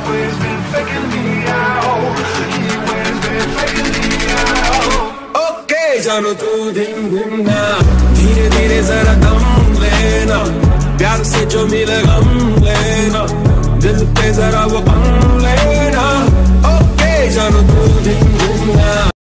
always been faking me out. He always been faking me out. Okay, जानो तू धिम धिम ना, धीरे धीरे जरा दम लेना, प्यार से जो मिले गम लेना, दिल पे जरा वो गम लेना. Okay, जानो तू धिम धिम ना.